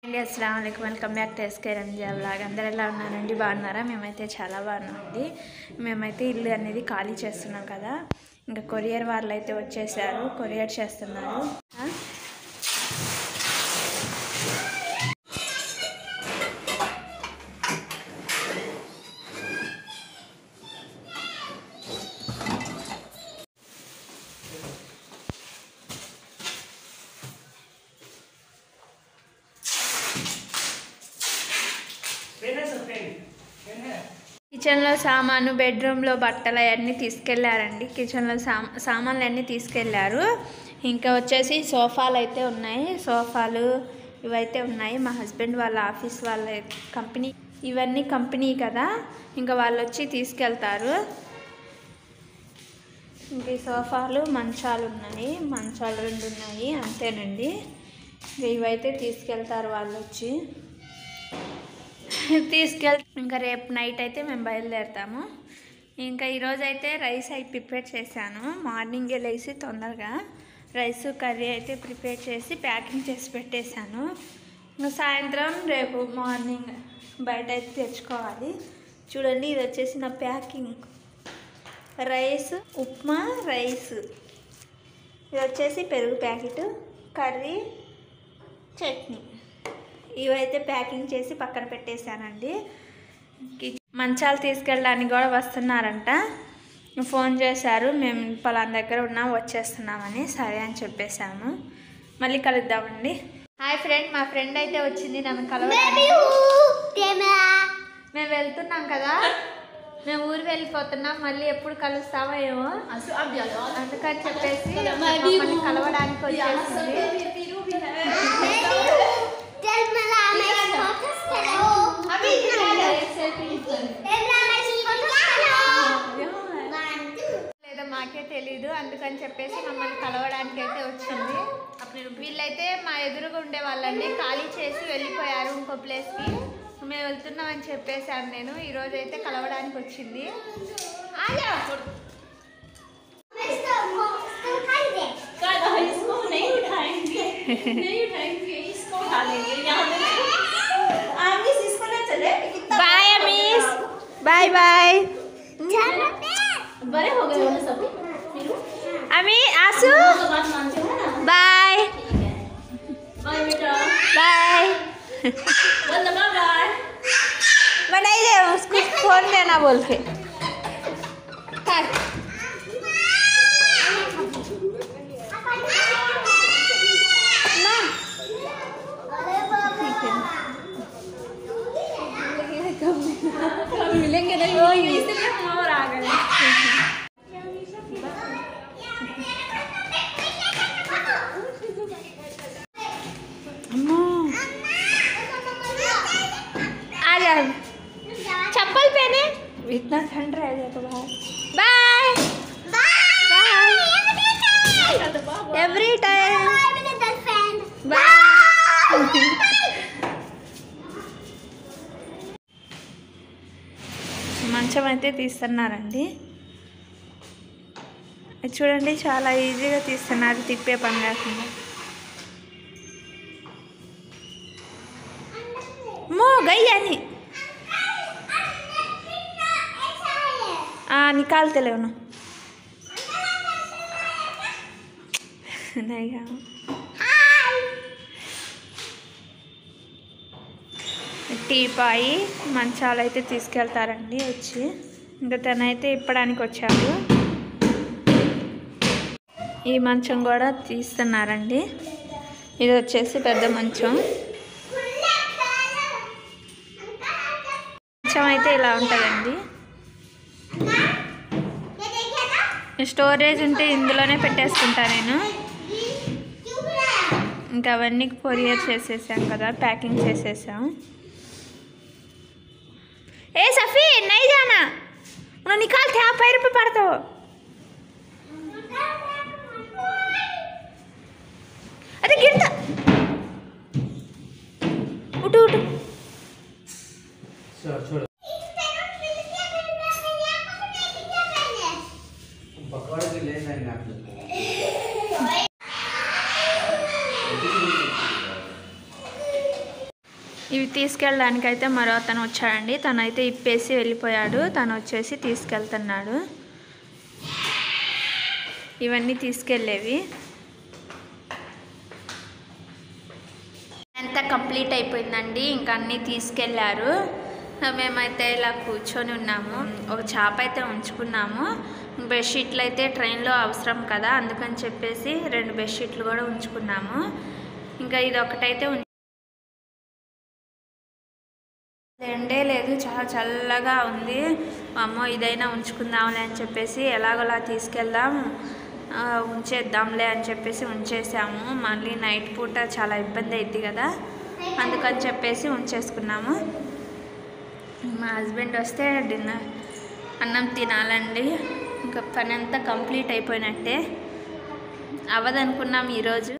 अस्सलाम वालेकुम welcome back to SK Ranja vlog అందరూ ఎలా ఉన్నారండి బాగున్నారా మేమైతే చాలా బాగున్నామండి మేమైతే ఇల్లు అనేది ఖాళీ చేస్తున్నాం కదా ఇంకా కొరియర్ వాళ్ళు అయితే వచ్చేసారు కొరియర్ చేస్తున్నారు కిచెన్ లో సామాను బెడ్రూమ్ లో బట్టలు అన్నీ తీసుకెళ్లారండి కిచెన్ లో సామాన్లు అన్నీ తీసుకెళ్లారు ఇంకా వచ్చేసి సోఫాలు అయితే ఉన్నాయి సోఫాలు ఇవైతే ఉన్నాయి మా హస్బెండ్ వాళ్ళ ఆఫీస్ వాళ్ళ కంపెనీ ఇవన్నీ కంపెనీ కదా ఇంకా వాళ్ళు వచ్చి తీసుకెళ్తారు ఇంకా ఈ సోఫాలు మంచాలు ఉన్నాయి మంచాలు రెండు ఉన్నాయి అంతేనండి ఇవైతే తీసుకెళ్తారు వాళ్ళు వచ్చి ఇంకా రేపు నైట్ అయితే మేము బయలుదేరుతాము ఇంకా ఈరోజు అయితే రైస్ అయితే ప్రిపేర్ చేశాను మార్నింగే లేచి తొందరగా రైస్ కర్రీ అయితే ప్రిపేర్ చేసి ప్యాకింగ్ చేసి పెట్టేశాను ఇంకా సాయంత్రం రేపు మార్నింగ్ బయట అయితే తెచ్చుకోవాలి చూడండి ఇది వచ్చేసి నా ప్యాకింగ్ రైస్ ఉప్మా రైస్ ఇది వచ్చేసి పెరుగు ప్యాకెట్ కర్రీ చట్నీ ఇవైతే ప్యాకింగ్ చేసి పక్కన పెట్టేశానండి మంచాలు తీసుకెళ్ళడానికి కూడా వస్తున్నారంట ఫోన్ చేశారు మేము పలానా దగ్గర ఉన్నాం వచ్చేస్తున్నామని సరే అని చెప్పేశాము మళ్ళీ కలుద్దామండి హాయ్ ఫ్రెండ్ మా ఫ్రెండ్ అయితే వచ్చింది నన్ను కలవడానికి మేము వెళ్తున్నాం కదా మేము ఊరు వెళ్ళిపోతున్నాం మళ్ళీ ఎప్పుడు కలుస్తామో ఏమో అందుకని చెప్పేసి మమ్మల్ని కలవడానికి వచ్చేసింది లేదా మాకే తెలీదు అందుకని చెప్పేసి మమ్మల్ని కలవడానికి అయితే వచ్చింది వీళ్ళైతే మా ఎదురుగా ఉండే వాళ్ళండి ఖాళీ చేసి వెళ్ళిపోయారు ఇంకో ప్లేస్కి మేము వెళ్తున్నామని చెప్పేశాను నేను ఈరోజు అయితే కలవడానికి వచ్చింది बाय अमीस बाय बाय बड़े हो गए हो सब अमी आसू बाय बाय बेटा बाय बाय बनाई दे उसको फोन देना बोल के मिलेंगे नहीं इसलिए हम और आ गए आ जा चप्पल पहने इतना ठंड रह गया तो बाहर bye bye every time bye మంచం అయితే తీస్తున్నారండి చూడండి చాలా ఈజీగా తీస్తున్నారు తిప్పే పని కాకుండా మో గయ్యాని निकालते ले ना नहीं టీపాయి మంచాలు అయితే తీసుకెళ్తారండి వచ్చి ఇంకా తనైతే ఇప్పడానికి వచ్చారు ఈ మంచం కూడా తీస్తున్నారండి ఇది వచ్చేసి పెద్ద మంచం మంచం అయితే ఇలా ఉంటుందండి స్టోరేజ్ ఉంటే ఇందులోనే పెట్టేసుకుంటా నేను ఇంకా అవన్నీ కొరియర్ చేసేసాం కదా ప్యాకింగ్ చేసేసాం ए सफ़ी नहीं जाना उन्हें निकालते आप पैर पे पड़ते हो अरे गिरता उठो उठो छोड़ पकड़ के ले लेना ఇవి తీసుకెళ్ళడానికైతే మరో అతను వచ్చాడండి. తనైతే ఇప్పేసి వెళ్ళిపోయాడు. తను వచ్చేసి తీసుకెళ్తున్నాడు. ఇవన్నీ తీసుకెళ్ళేవి. అంతా కంప్లీట్ అయిపోయిందండి. ఇంకా అన్నీ తీసుకెళ్ళారు. మేమైతే ఇలా కూర్చొని ఉన్నాము. ఒక చాప అయితే ఉంచుకున్నాము. బెడ్షీట్లు అయితే ట్రైన్లో అవసరం కదా, అందుకని చెప్పేసి 2 బెడ్షీట్లు కూడా ఉంచుకున్నాము. ఇంకా ఇది ఒకటైతే ఎండే లేదు, చాలా చల్లగా ఉంది. అమ్మో ఇదైనా ఉంచుకుందాంలే అని చెప్పేసి ఎలాగోలా తీసుకెళ్దాం, ఉంచేద్దాంలే అని చెప్పేసి ఉంచేసాము. మళ్ళీ నైట్ పూట చాలా ఇబ్బంది అవుతుంది కదా, అందుకని చెప్పేసి ఉంచేసుకున్నాము. మా హస్బెండ్ వస్తే అన్నం తినాలండి. ఇంకా పని అంతా కంప్లీట్ అయిపోయినట్టే. అవ్వదనుకున్నాం ఈరోజు.